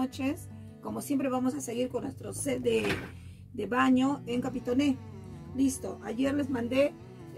noches. Como siempre vamos a seguir con nuestro set de baño en Capitoné. Listo, ayer les mandé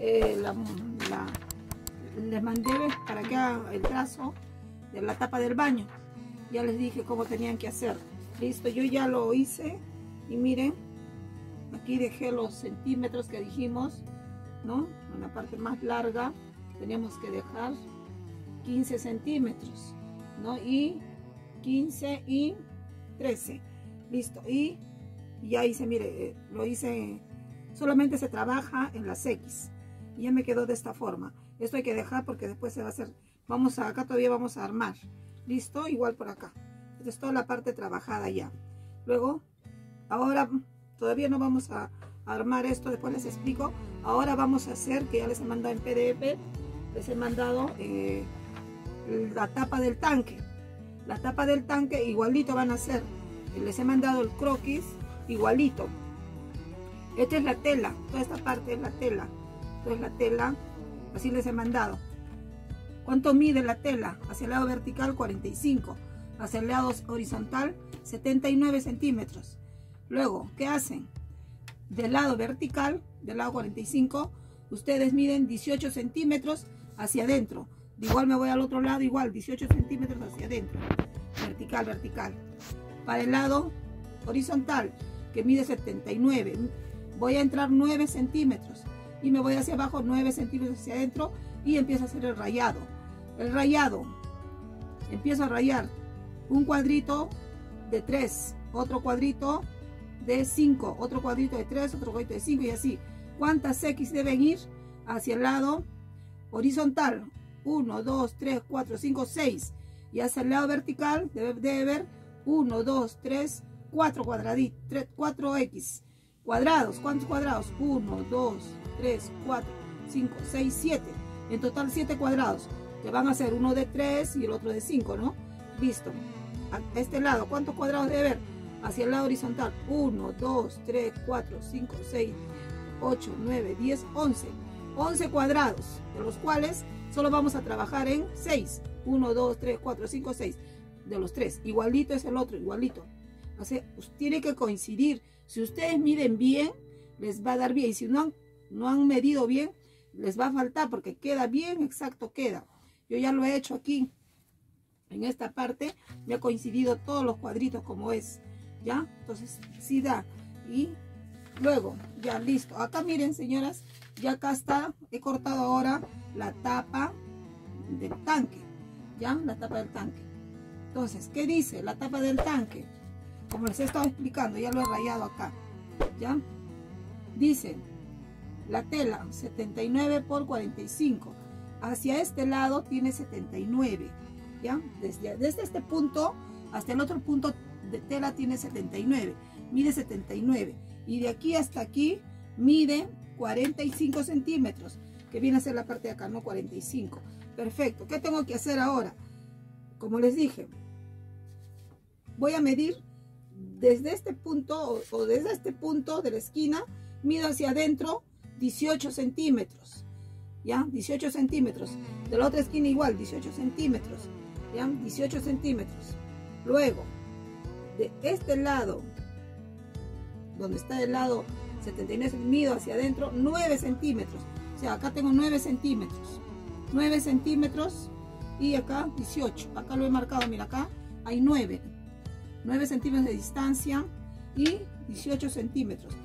para que hagan el trazo de la tapa del baño. Ya les dije cómo tenían que hacer. Listo, yo ya lo hice y miren, aquí dejé los centímetros que dijimos, ¿no? En la parte más larga teníamos que dejar 15 centímetros, ¿no? Y 15 y 13. Listo, y ya hice, mire, lo hice, solamente se trabaja en las X. Y ya me quedó de esta forma. Esto hay que dejar porque después se va a hacer, acá todavía vamos a armar. Listo, igual por acá. Esta es toda la parte trabajada ya. Luego, ahora todavía no vamos a armar esto, después les explico. Ahora vamos a hacer, que ya les he mandado en PDF, les he mandado la tapa del tanque. La tapa del tanque igualito van a hacer. Les he mandado el croquis igualito. Esta es la tela, toda esta parte es la tela. Esta es la tela, así les he mandado. ¿Cuánto mide la tela? Hacia el lado vertical 45, hacia el lado horizontal 79 centímetros. Luego, ¿qué hacen? Del lado vertical, del lado 45, ustedes miden 18 centímetros hacia adentro. De igual me voy al otro lado, igual 18 centímetros hacia adentro. Vertical, vertical. Para el lado horizontal, que mide 79, voy a entrar 9 centímetros. Y me voy hacia abajo 9 centímetros hacia adentro y empiezo a hacer el rayado. El rayado, empiezo a rayar un cuadrito de 3, otro cuadrito de 5, otro cuadrito de 3, otro cuadrito de 5 y así. ¿Cuántas X deben ir hacia el lado horizontal? 1, 2, 3, 4, 5, 6. Y hacia el lado vertical debe haber 1, 2, 3, 4 cuadraditos, 4 X. Cuadrados, ¿cuántos cuadrados? 1, 2, 3, 4, 5, 6, 7. En total 7 cuadrados. Que van a ser uno de 3 y el otro de 5, ¿no? Listo. A este lado, ¿cuántos cuadrados debe haber? Hacia el lado horizontal. 1, 2, 3, 4, 5, 6, 8, 9, 10, 11. 11 cuadrados, de los cuales solo vamos a trabajar en 6. 1, 2, 3, 4, 5, 6. De los 3. Igualito es el otro, igualito. O sea, pues, tiene que coincidir. Si ustedes miden bien, les va a dar bien. Y si no han medido bien, les va a faltar porque queda bien, exacto queda. Yo ya lo he hecho aquí. En esta parte me ha coincidido todos los cuadritos como es. ¿Ya? Entonces, sí da. Y luego, ya listo. Acá miren, señoras, ya acá está. He cortado ahora la tapa del tanque. ¿Ya? La tapa del tanque. Entonces, ¿qué dice la tapa del tanque? Como les he estado explicando, ya lo he rayado acá. ¿Ya? Dice, la tela 79 por 45. Hacia este lado tiene 79. ¿Ya? Desde este punto hasta el otro punto de tela tiene 79. Mide 79. Y de aquí hasta aquí mide 45 centímetros. Que viene a ser la parte de acá, no 45. Perfecto. ¿Qué tengo que hacer ahora? Como les dije, voy a medir desde este punto o desde este punto de la esquina, mido hacia adentro 18 centímetros. ¿Ya? 18 centímetros. De la otra esquina igual, 18 centímetros. ¿Ya? 18 centímetros. Luego, de este lado, donde está el lado 79, mido hacia adentro 9 centímetros. O sea, acá tengo 9 centímetros. 9 centímetros y acá 18. Acá lo he marcado, mira, acá hay 9 centímetros de distancia y 18 centímetros.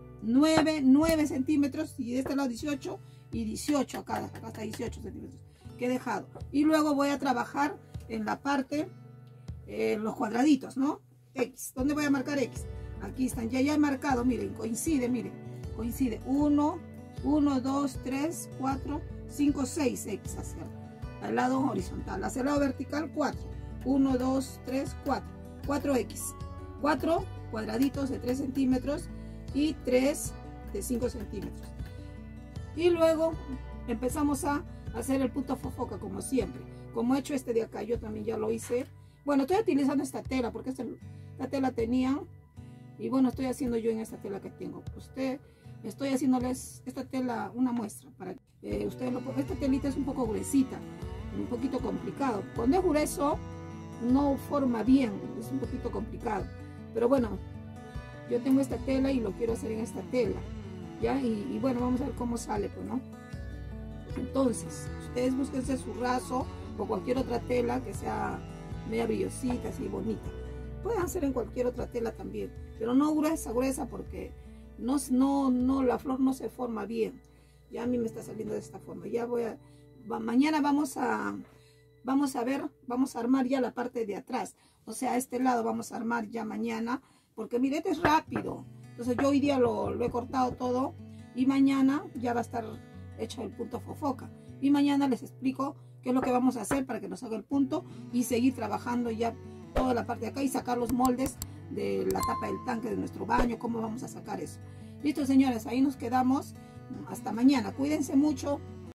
9 centímetros y de este lado 18 y 18 acá hasta 18 centímetros que he dejado. Y luego voy a trabajar en la parte, los cuadraditos, ¿no? X. ¿Dónde voy a marcar X? Aquí están, ya he marcado, miren, coincide, miren. Coincide 1, 2, 3, 4, 5, 6 X hacia el lado horizontal. Hacia el lado vertical 4. 1, 2, 3, 4. 4X. 4 cuadraditos de 3 centímetros y 3 de 5 centímetros. Y luego empezamos a hacer el punto fofoca como siempre. Como he hecho este de acá, yo también ya lo hice. Bueno, estoy utilizando esta tela porque esta tela tenía. Y bueno, estoy haciendo yo en esta tela que tengo. Estoy haciéndoles esta tela una muestra para ustedes esta telita es un poco gruesita, un poquito complicado. Cuando es grueso, no forma bien, es un poquito complicado. Pero bueno, yo tengo esta tela y lo quiero hacer en esta tela, ¿ya? Y bueno, vamos a ver cómo sale, pues, ¿no? Entonces, ustedes búsquense su raso o cualquier otra tela que sea media brillosita, así bonita. Pueden hacer en cualquier otra tela también, pero no gruesa, porque la flor no se forma bien. Ya a mí me está saliendo de esta forma. Ya mañana vamos a armar ya la parte de atrás. O sea, este lado vamos a armar ya mañana, porque mire, este es rápido. Entonces yo hoy día lo he cortado todo y mañana ya va a estar hecho el punto fofoca. Y mañana les explico qué es lo que vamos a hacer para que nos haga el punto y seguir trabajando ya toda la parte de acá y sacar los moldes de la tapa del tanque de nuestro baño, cómo vamos a sacar eso. Listo, señores, ahí nos quedamos. Hasta mañana. Cuídense mucho.